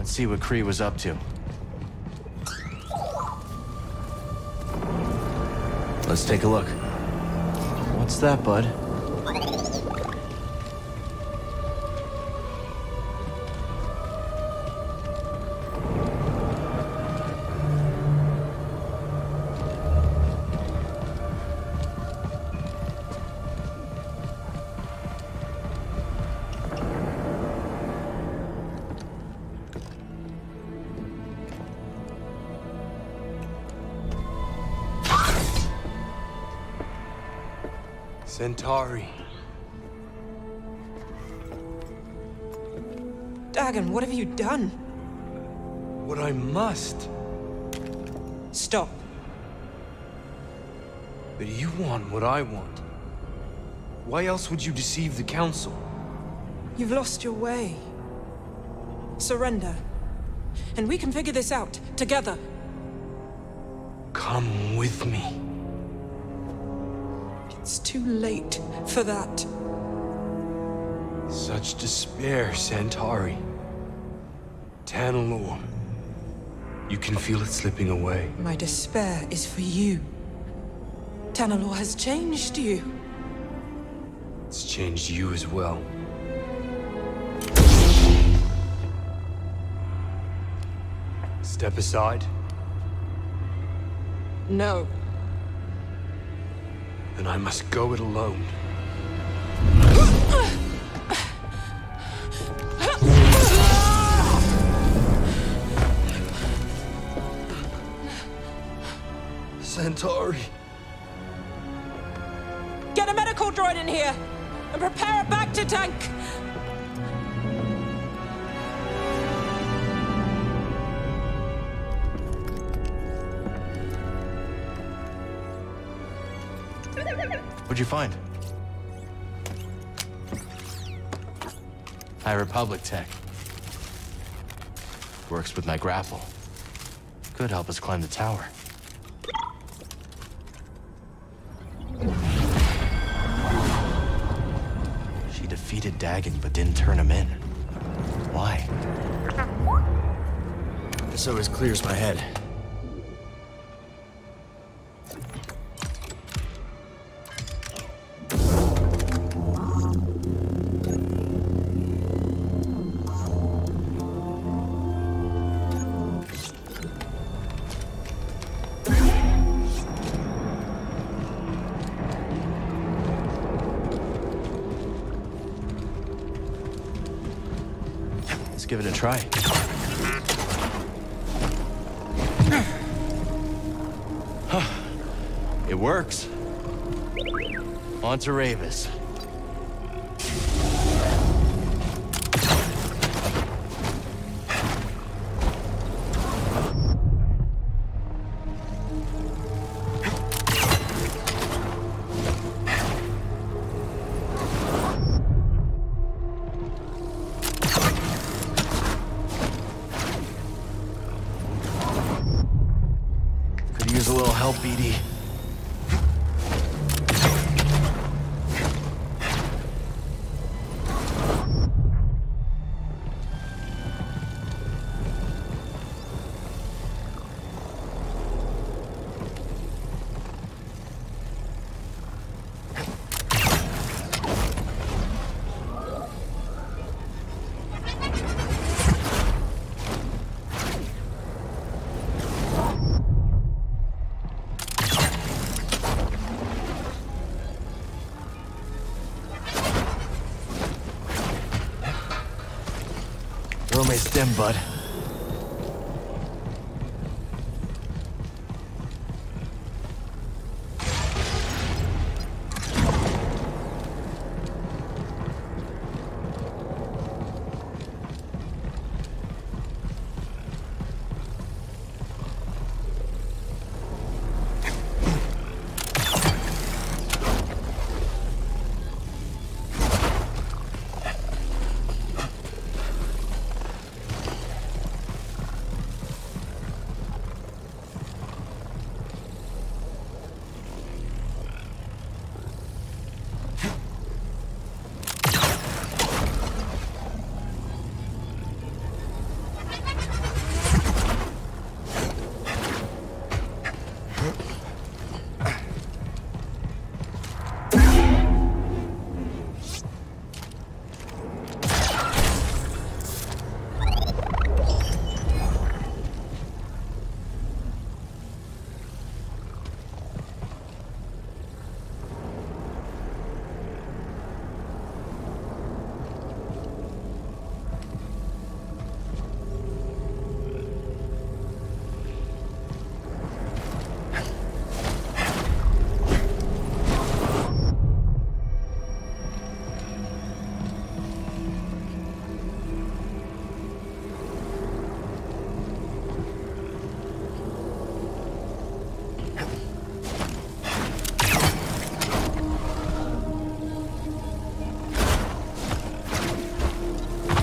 Let's see what Kree was up to. Let's take a look. What's that, bud? Centauri. Dagan, what have you done? What I must. Stop. But you want what I want. Why else would you deceive the Council? You've lost your way. Surrender. And we can figure this out, together. Come with me. It's too late for that. Such despair, Centauri. Tanalorr. You can feel it slipping away. My despair is for you. Tanalorr has changed you. It's changed you as well. Step aside. No. Then I must go it alone. Centauri. Get a medical droid in here! And prepare a back to tank! What'd you find? High Republic tech. Works with my grapple. Could help us climb the tower. She defeated Dagan, but didn't turn him in. Why? This always clears my head. Give it a try. It works. On to Ravis. Use a little help, BD. Throw my stem, bud.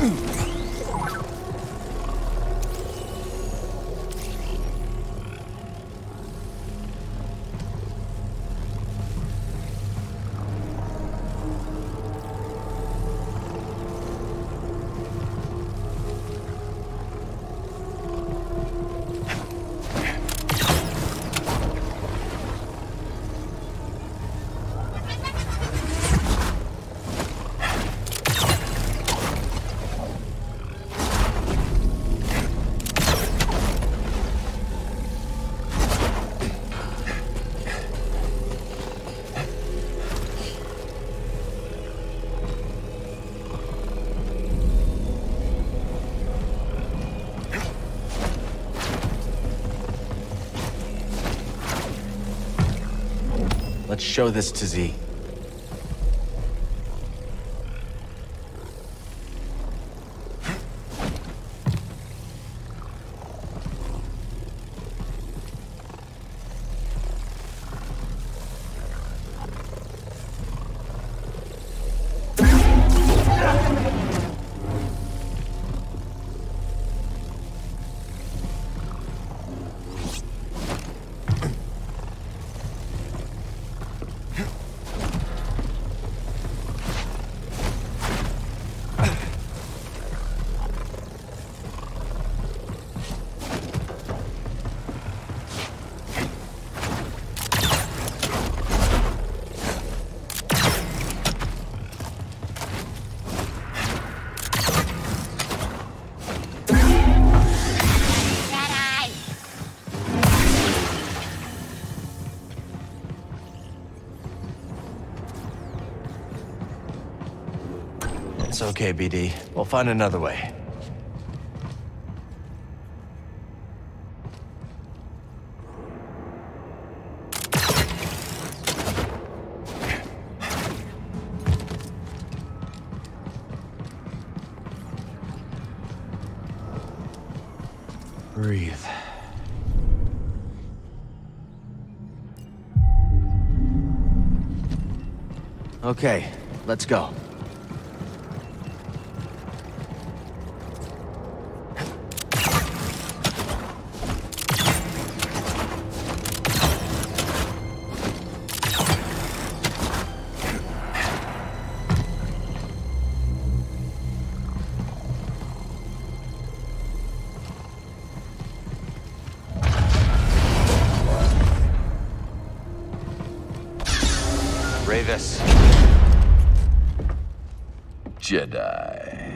Let's show this to Z. It's okay, BD. We'll find another way. Breathe. Okay, let's go. Rayvis. Jedi.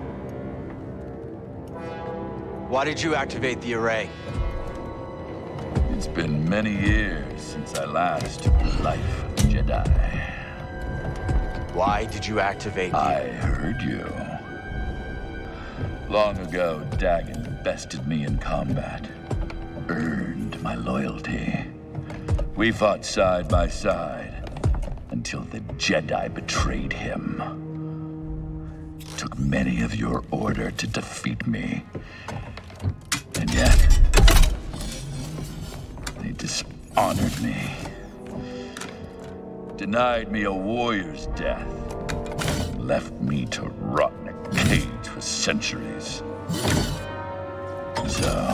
Why did you activate the array? It's been many years since I last took the life of a Jedi. Why did you activate the... I heard you. Long ago, Dagan bested me in combat. Earned my loyalty. We fought side by side until the Jedi betrayed him. Took many of your order to defeat me. And yet, they dishonored me. Denied me a warrior's death. Left me to rot in a cage for centuries. So,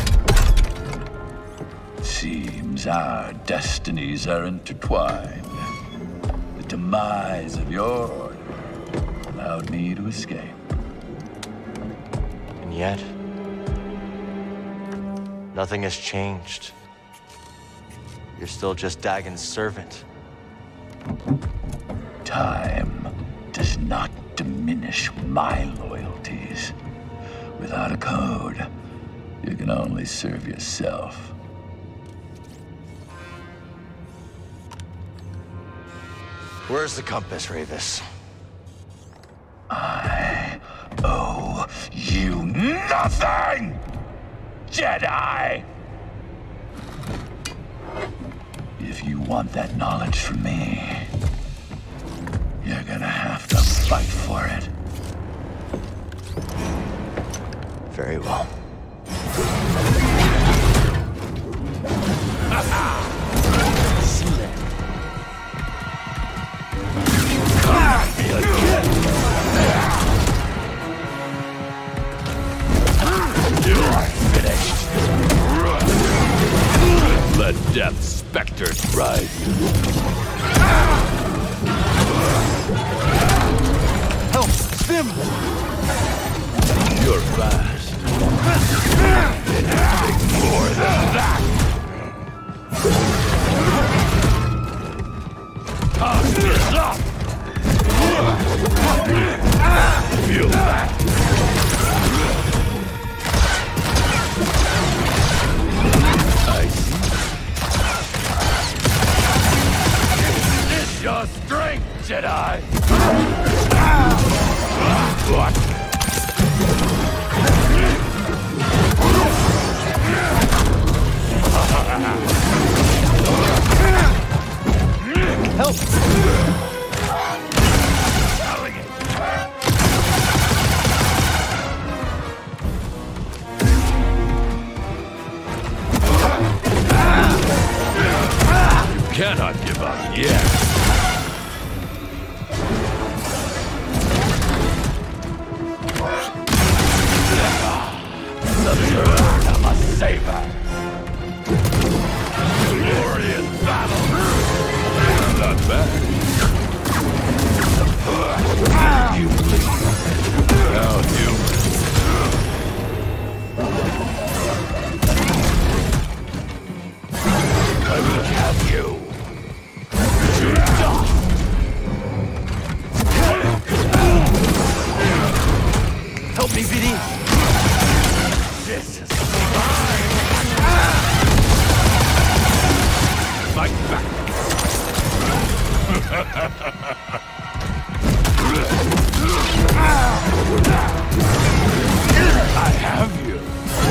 seems our destinies are intertwined. The demise of your order allowed me to escape. And yet... nothing has changed. You're still just Dagan's servant. Time does not diminish my loyalties. Without a code, you can only serve yourself. Where's the compass, Rayvis? I owe you nothing, Jedi! If you want that knowledge from me, you're gonna have to fight for it. Very well. See that? specters rise. Help! Stim! You're fast. Anything more than that! Toss this up! Feel that! I see. Is this your strength, Jedi? What? Help! Selling it. You cannot give up yet. The bird of a saber. Glorious battle. Not bad. You bleed. Now you. I will have you. Help me, BD! This is fight back. I have you.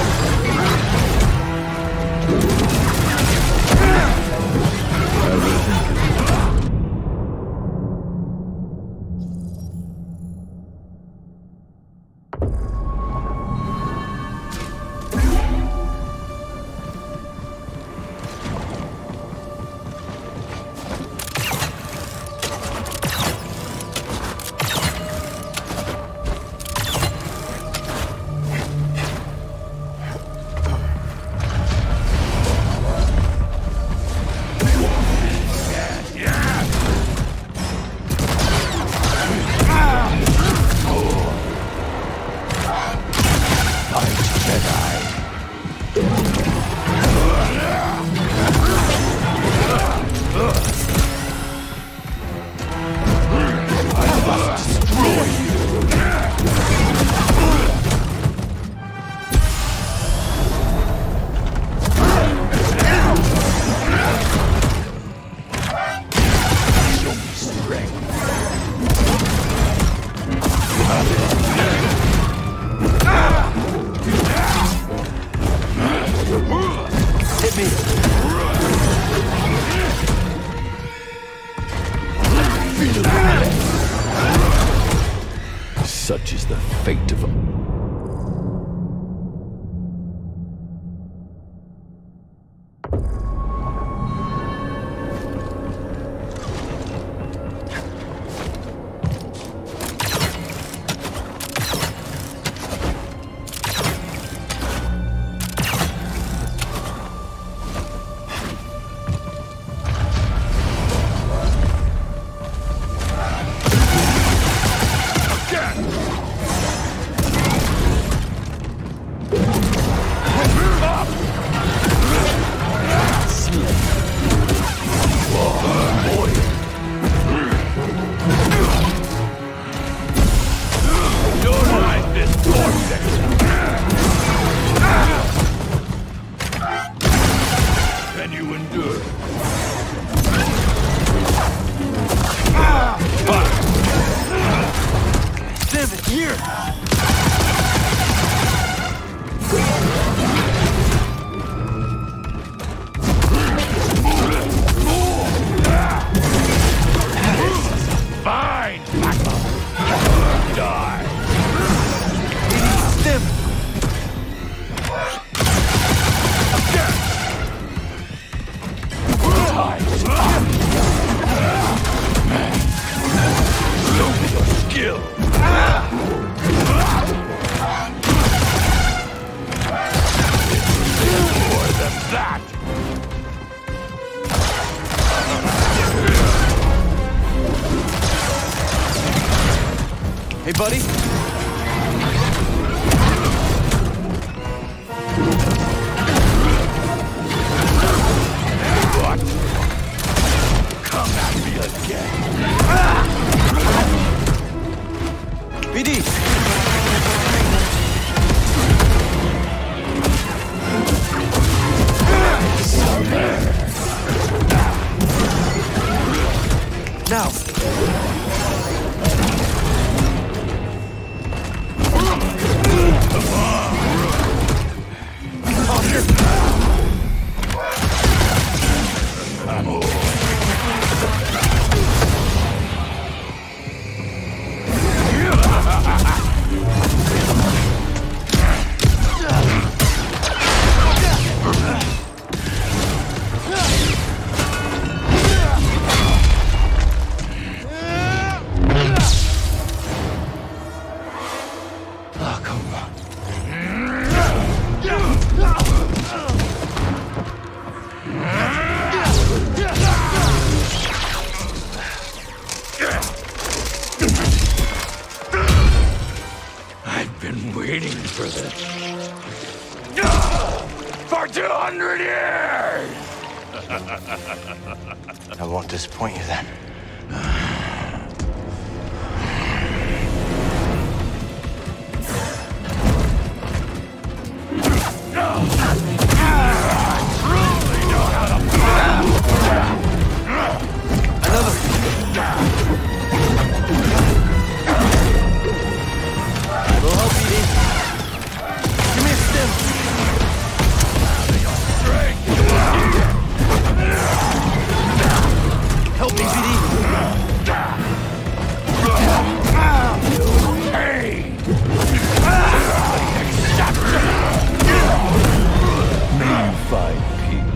Such is the fate of skill. Hey, buddy? What? Come at me again. BD! Now! I've been waiting for this. For 200 years! I won't disappoint you then. Help me, BD! Hey! May you find peace.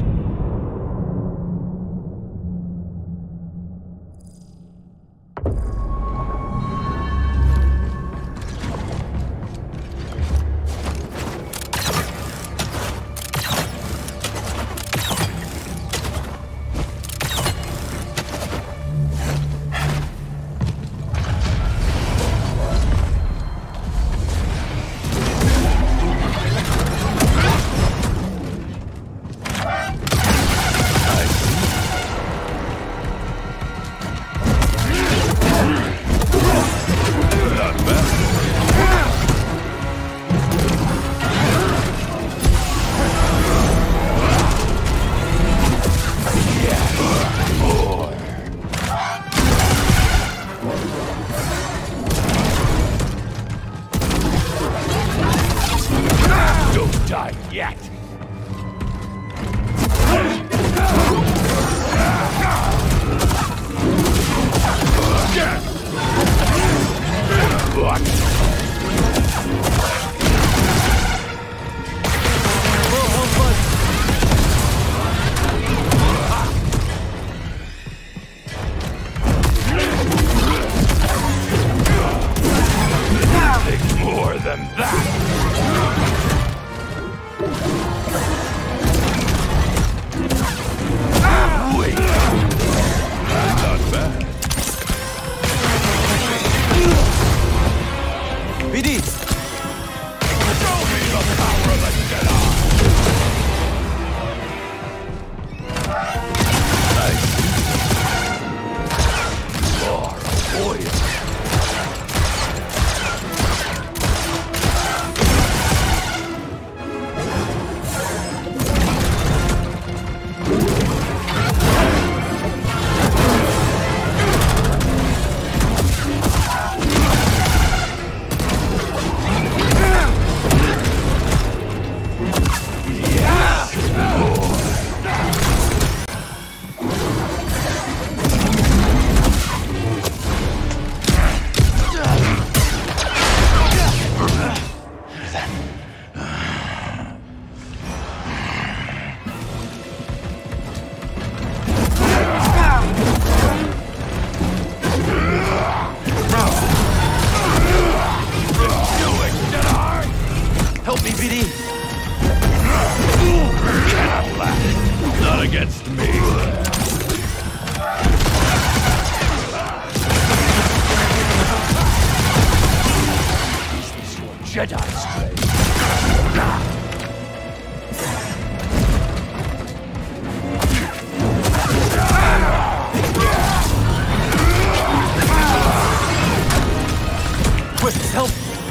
Don't die yet! Nothing more than that! Wait! Not bad. BD! Show me the power of the Jedi! I see. You are a warrior. Jedi stray. Quick, help!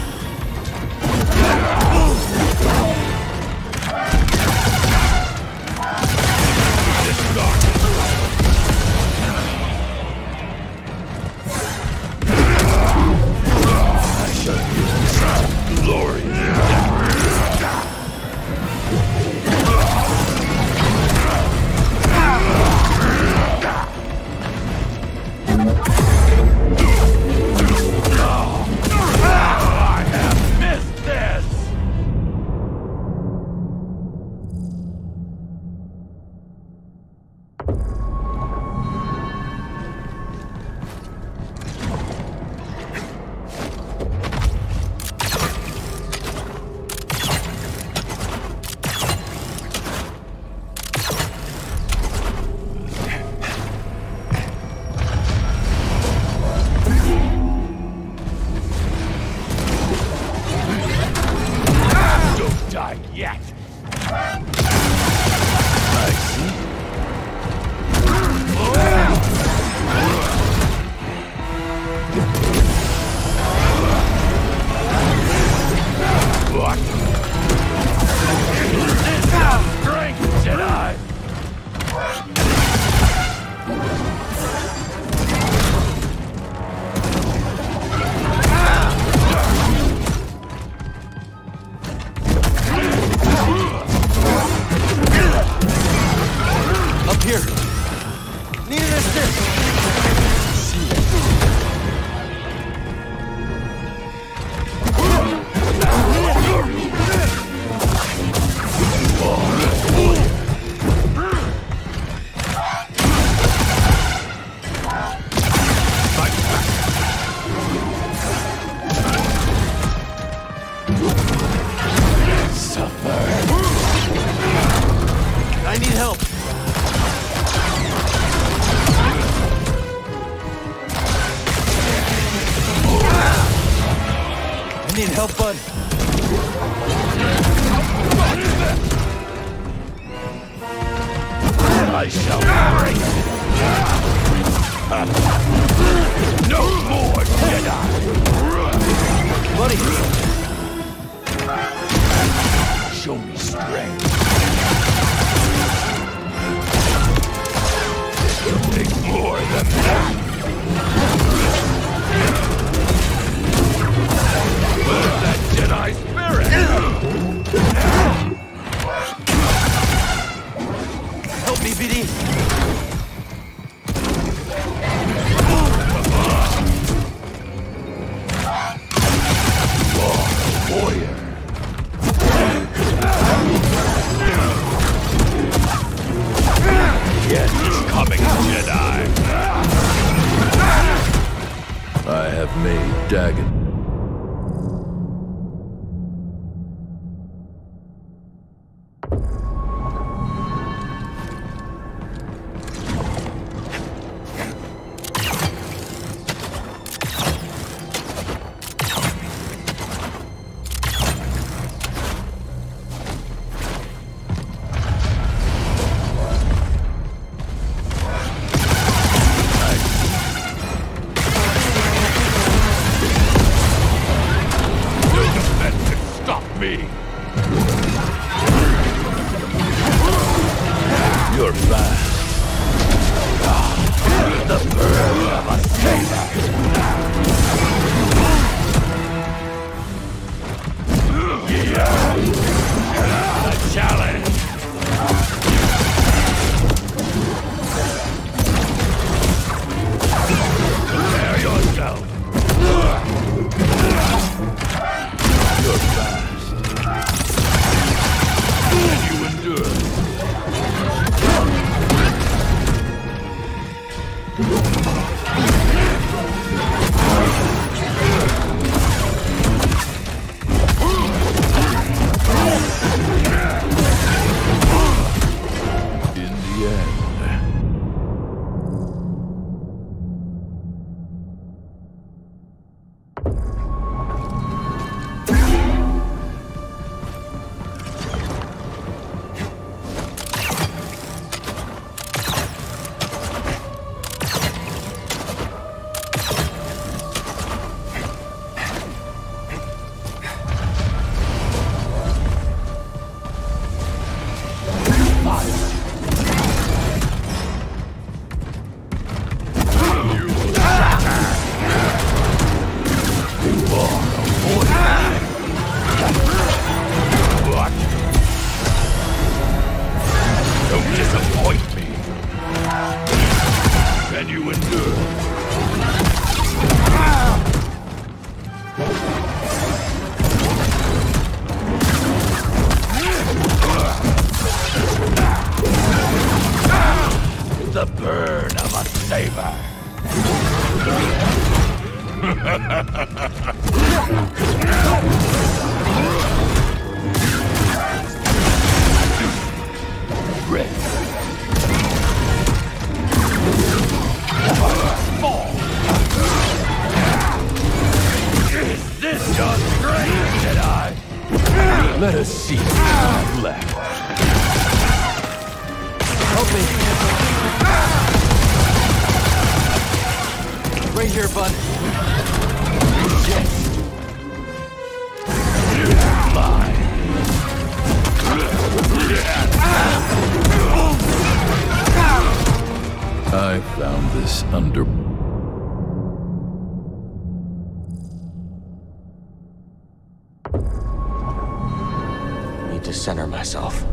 I need help. I need help, bud. I shall break it. No more Jedi. Buddy. Show me strength. Something more than that. Where's that Jedi spirit? Help me, BD. Warrior. Yes, it's coming, Jedi. I have made Dagan. You're fast. The bird of a saber. The challenge. Prepare yourself. You're fast. Is this your strength, Jedi? Let us see what you have left. Help me. Right here, bud. Yes. Mine. I found this under... Need to center myself.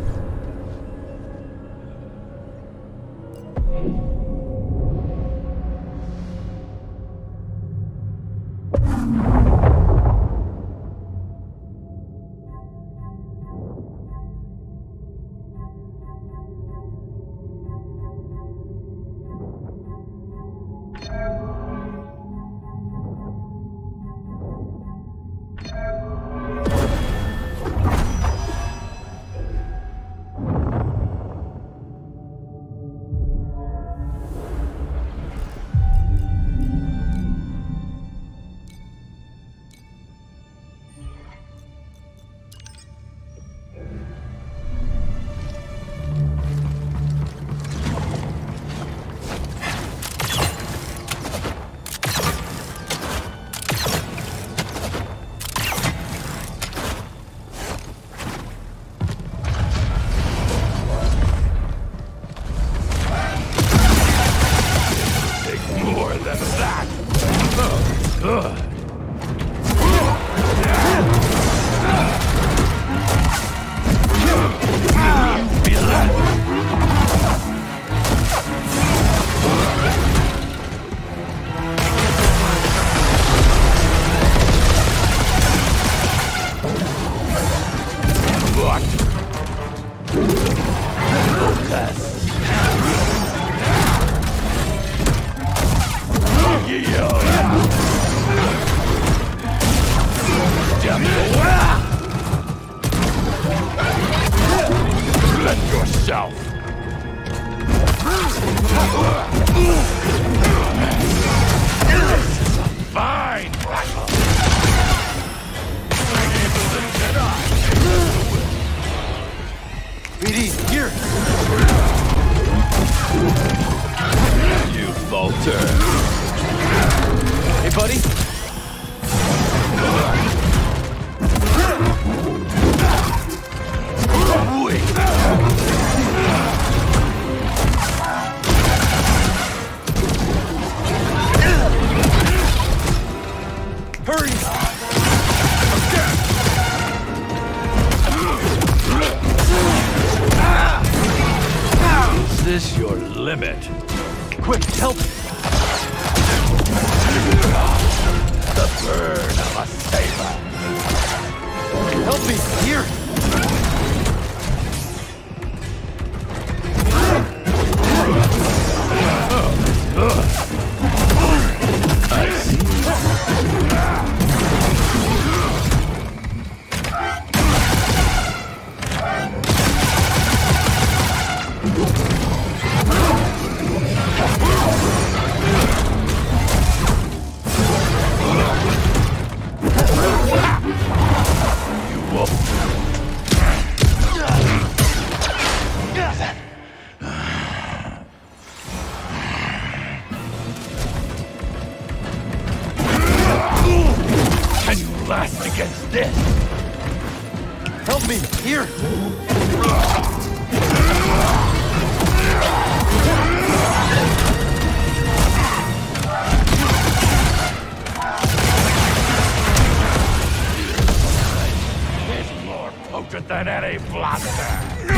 Than any blaster.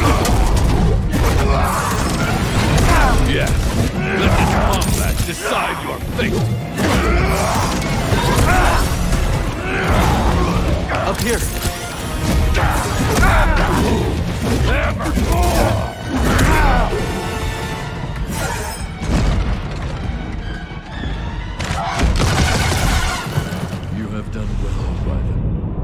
Yes, let the combat decide your fate. Up here. You have done well by them.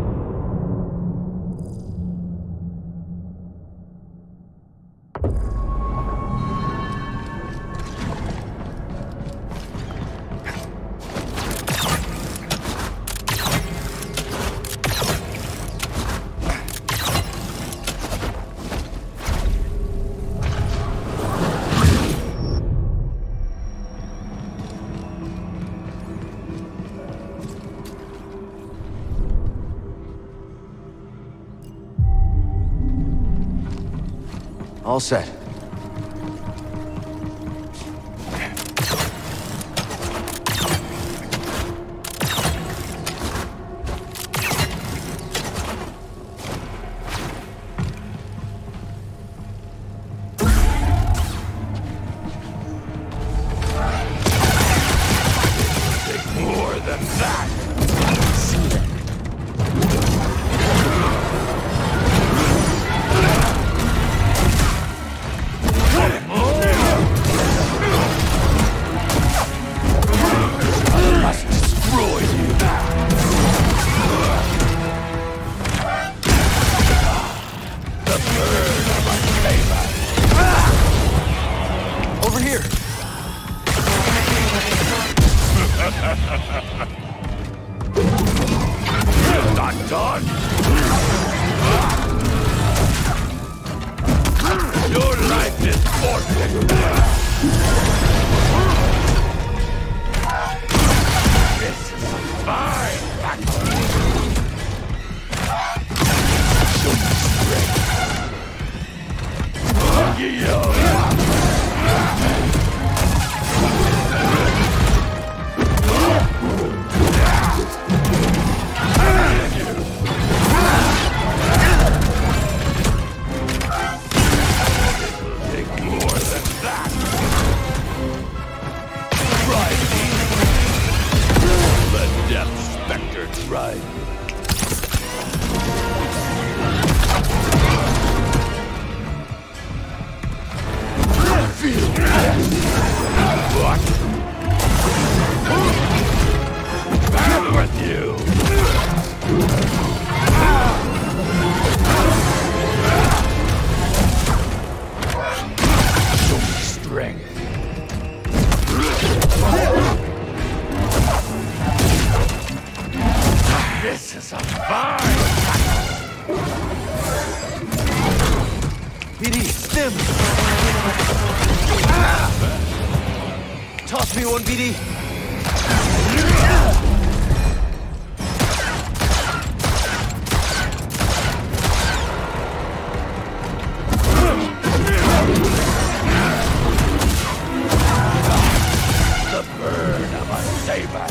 All set. More than that! Over here! You're not done! Your life is forfeit! This is fine! Show me strength! Right. Feel what? Battle with you. Show me strength. This is a fine! BD, stim! Toss me one, BD! The burn of a saber!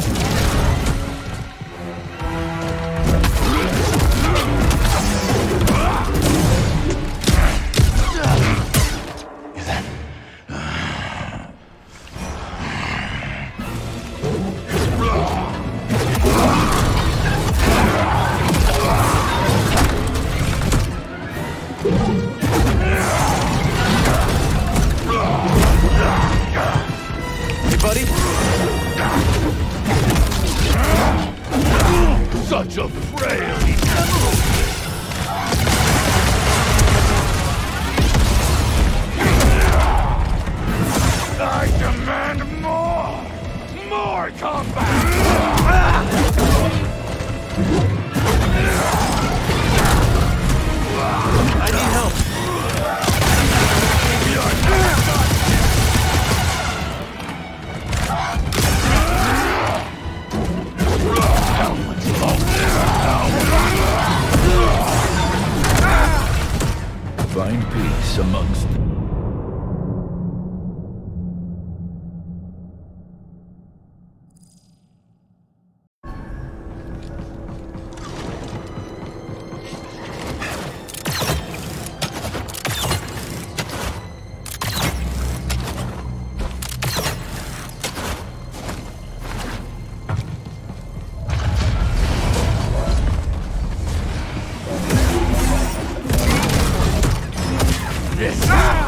Buddy? Such a frail I demand more! More combat! I need help! You're not done! Find peace amongst them. This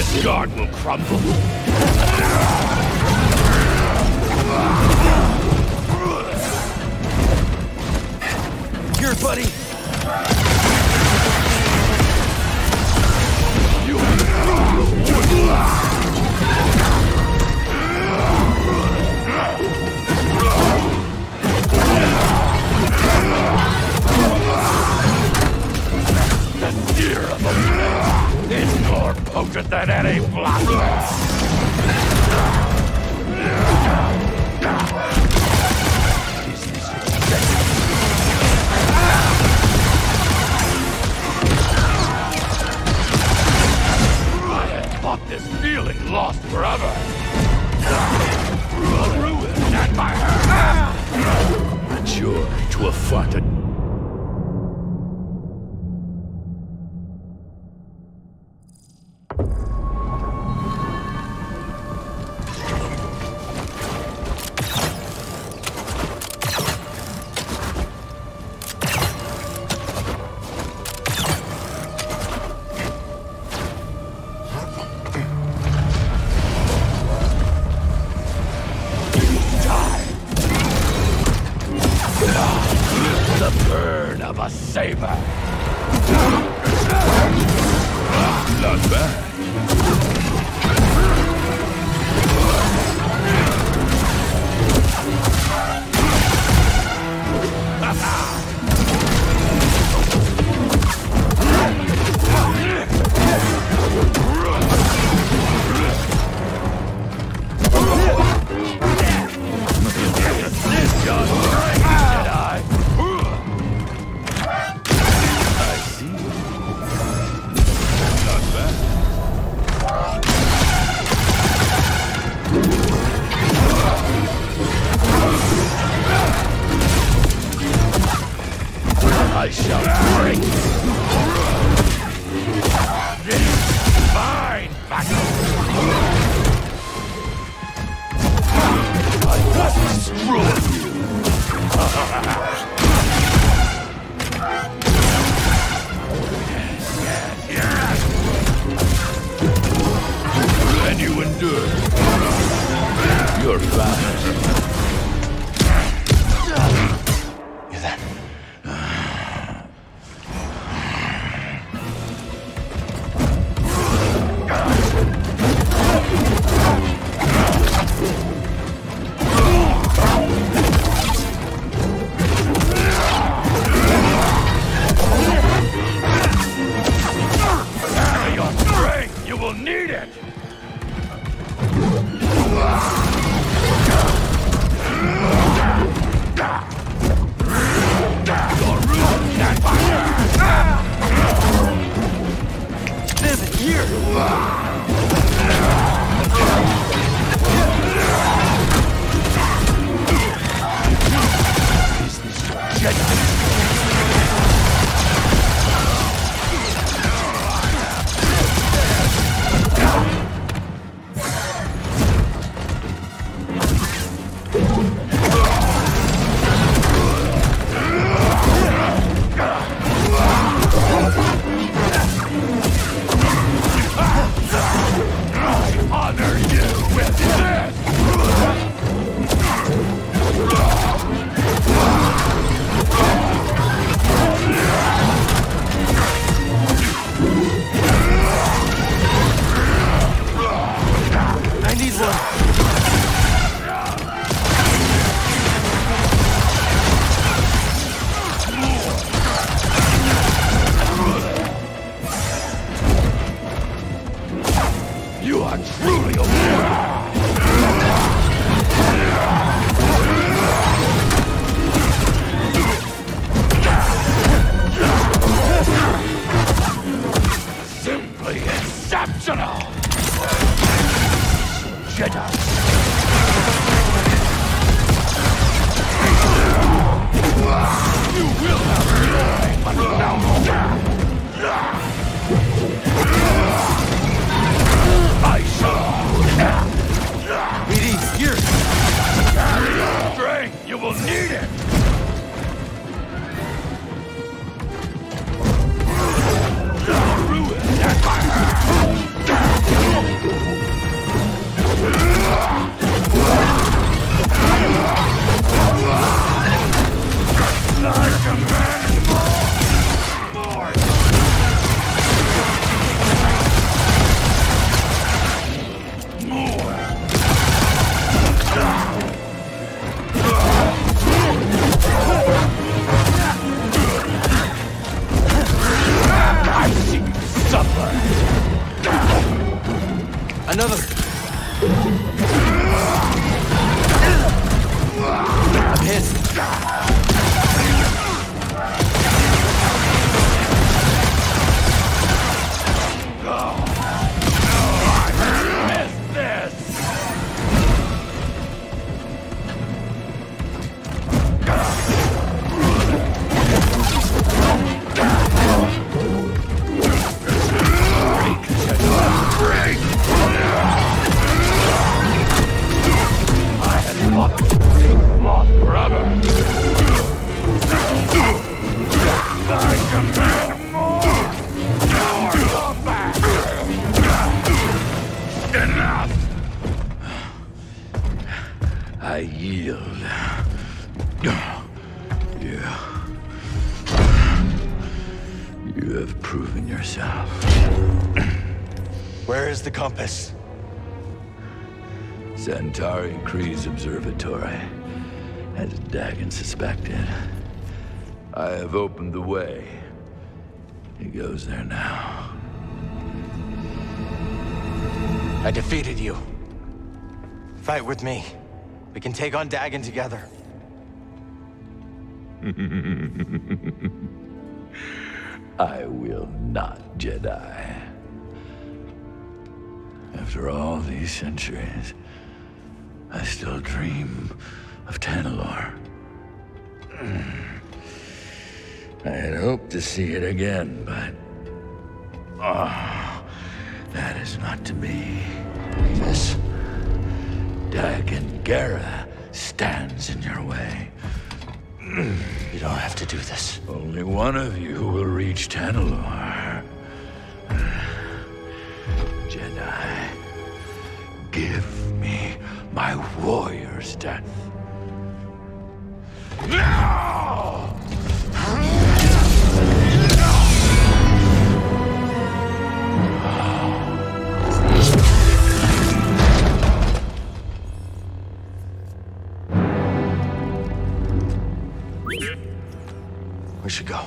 This guard will crumble. Here, buddy! The sear of a blade is more potent than any blossom. This feeling lost forever. Ruin at my hand. Mature to a fought. The burn of a saber. Not bad. I shall break this fine battle. I must destroy you. And you endure. You're fast. You're there. Your strength, you will need it. Honor you with this! I need one! You are truly a warrior! Simply exceptional! Jedi! You will have joy, but without death! I shall! BD, here! Carry your strength! You will need it! Ruin at my hand! Another! I'm hit. I yield. You have proven yourself. Where is the compass? Centauri Kree's observatory, as Dagan suspected. I have opened the way. He goes there now. I defeated you. Fight with me. We can take on Dagan together. I will not, Jedi. After all these centuries, I still dream of Tanalorr. I had hoped to see it again, but... that is not to be. This Dagan Gera stands in your way. You don't have to do this. Only one of you will reach Tanalorr. Jedi, give me my warrior's death. Now! We should go.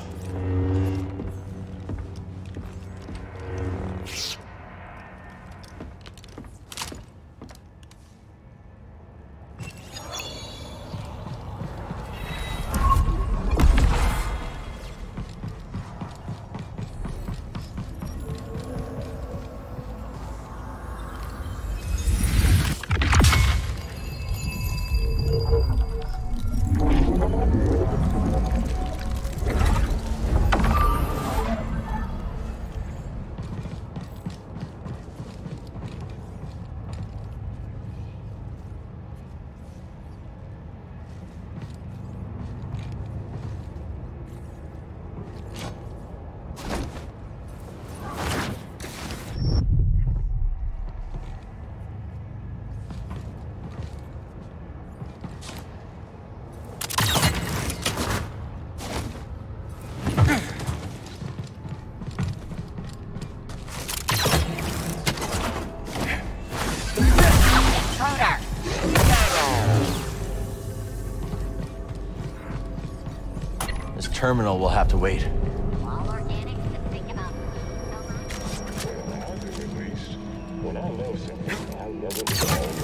This terminal will have to wait. All organics to think about. When I love something, I love it all.